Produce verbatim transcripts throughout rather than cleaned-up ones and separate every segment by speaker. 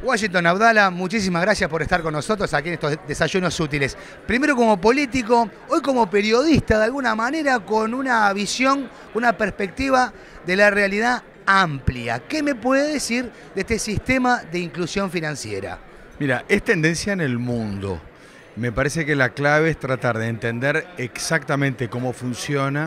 Speaker 1: Washington Abdala, muchísimas gracias por estar con nosotros aquí en estos desayunos útiles. Primero como político, hoy como periodista de alguna manera con una visión, una perspectiva de la realidad amplia. ¿Qué me puede decir de este sistema de inclusión financiera?
Speaker 2: Mira, es tendencia en el mundo. Me parece que la clave es tratar de entender exactamente cómo funciona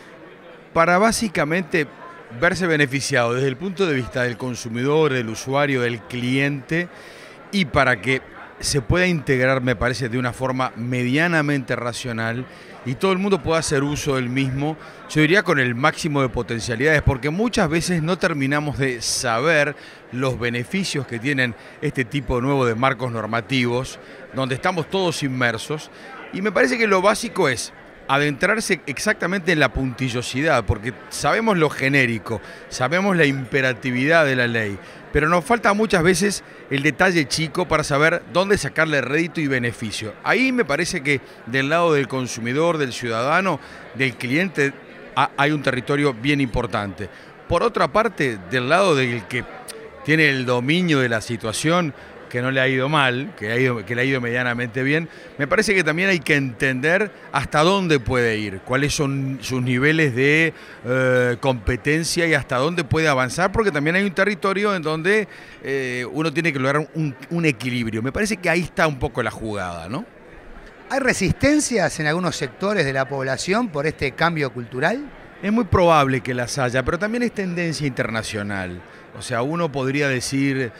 Speaker 2: para básicamente verse beneficiado desde el punto de vista del consumidor, del usuario, del cliente, y para que se pueda integrar, me parece, de una forma medianamente racional y todo el mundo pueda hacer uso del mismo, yo diría con el máximo de potencialidades, porque muchas veces no terminamos de saber los beneficios que tienen este tipo nuevo de marcos normativos, donde estamos todos inmersos, y me parece que lo básico es adentrarse exactamente en la puntillosidad, porque sabemos lo genérico, sabemos la imperatividad de la ley, pero nos falta muchas veces el detalle chico para saber dónde sacarle rédito y beneficio. Ahí me parece que del lado del consumidor, del ciudadano, del cliente, hay un territorio bien importante. Por otra parte, del lado del que tiene el dominio de la situación, que no le ha ido mal, que, ha ido, que le ha ido medianamente bien, me parece que también hay que entender hasta dónde puede ir, cuáles son sus niveles de eh, competencia y hasta dónde puede avanzar, porque también hay un territorio en donde eh, uno tiene que lograr un, un equilibrio. Me parece que ahí está un poco la jugada, ¿no?
Speaker 1: ¿Hay resistencias en algunos sectores de la población por este cambio cultural?
Speaker 2: Es muy probable que las haya, pero también es tendencia internacional. O sea, uno podría decir,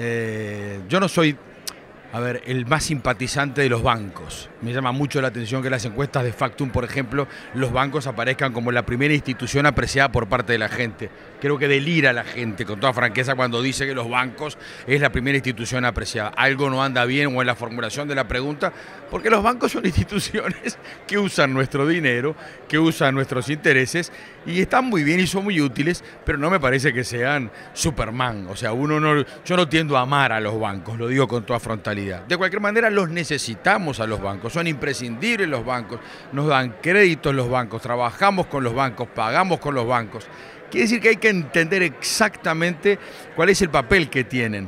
Speaker 2: eh, yo no soy, a ver, el más simpatizante de los bancos. Me llama mucho la atención que en las encuestas de Factum, por ejemplo, los bancos aparezcan como la primera institución apreciada por parte de la gente. Creo que delira a la gente, con toda franqueza, cuando dice que los bancos es la primera institución apreciada. Algo no anda bien o en la formulación de la pregunta, porque los bancos son instituciones que usan nuestro dinero, que usan nuestros intereses y están muy bien y son muy útiles, pero no me parece que sean Superman. O sea, uno no, yo no tiendo a amar a los bancos, lo digo con toda frontalidad. De cualquier manera, los necesitamos a los bancos, son imprescindibles los bancos, nos dan créditos los bancos, trabajamos con los bancos, pagamos con los bancos. Quiere decir que hay que entender exactamente cuál es el papel que tienen.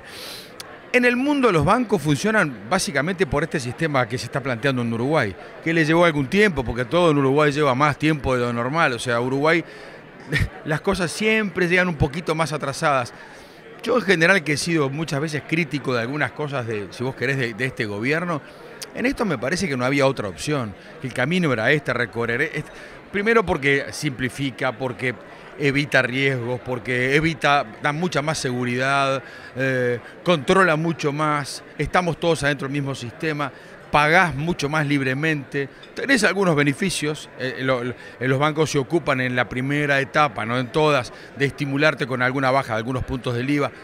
Speaker 2: En el mundo los bancos funcionan básicamente por este sistema que se está planteando en Uruguay, que le llevó algún tiempo, porque todo en Uruguay lleva más tiempo de lo normal. O sea, Uruguay, las cosas siempre llegan un poquito más atrasadas. Yo en general, que he sido muchas veces crítico de algunas cosas, de, si vos querés, de, de este gobierno, en esto me parece que no había otra opción, que el camino era este, recorrer este. Primero porque simplifica, porque evita riesgos, porque evita, da mucha más seguridad, eh, controla mucho más, estamos todos adentro del mismo sistema, pagás mucho más libremente, tenés algunos beneficios, eh, lo, lo, los bancos se ocupan en la primera etapa, no en todas, de estimularte con alguna baja de algunos puntos del I V A.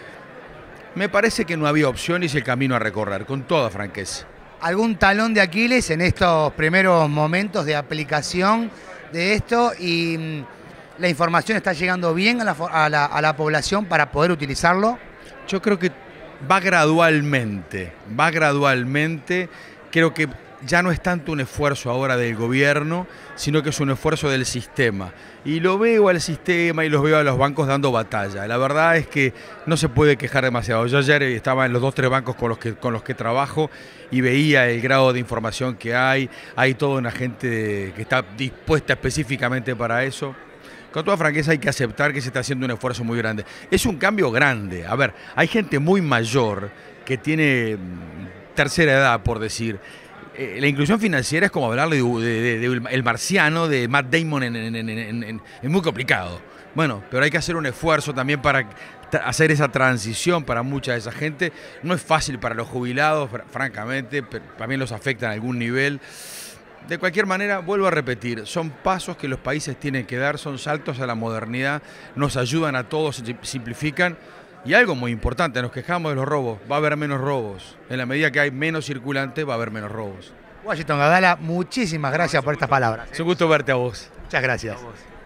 Speaker 2: Me parece que no había opción y es el camino a recorrer, con toda franqueza.
Speaker 1: ¿Algún talón de Aquiles en estos primeros momentos de aplicación de esto y la información está llegando bien a la, a la, a la población para poder utilizarlo?
Speaker 2: Yo creo que va gradualmente, va gradualmente, creo que ya no es tanto un esfuerzo ahora del gobierno, sino que es un esfuerzo del sistema. Y lo veo al sistema y los veo a los bancos dando batalla. La verdad es que no se puede quejar demasiado. Yo ayer estaba en los dos, tres bancos con los que, con los que trabajo y veía el grado de información que hay. Hay toda una gente que está dispuesta específicamente para eso. Con toda franqueza hay que aceptar que se está haciendo un esfuerzo muy grande. Es un cambio grande. A ver, hay gente muy mayor que tiene tercera edad, por decir. Eh, la inclusión financiera es como hablarle de, de, de, de El Marciano, de Matt Damon, en, en, en, en, en, es muy complicado. Bueno, pero hay que hacer un esfuerzo también para hacer esa transición para mucha de esa gente. No es fácil para los jubilados, fr francamente, pero también los afecta en algún nivel. De cualquier manera, vuelvo a repetir, son pasos que los países tienen que dar, son saltos a la modernidad, nos ayudan a todos, simplifican. Y algo muy importante, nos quejamos de los robos, va a haber menos robos. En la medida que hay menos circulante, va a haber menos robos.
Speaker 1: Washington Abdala, muchísimas gracias por estas palabras.
Speaker 2: Es un gusto verte a vos.
Speaker 1: Muchas gracias.
Speaker 2: A vos.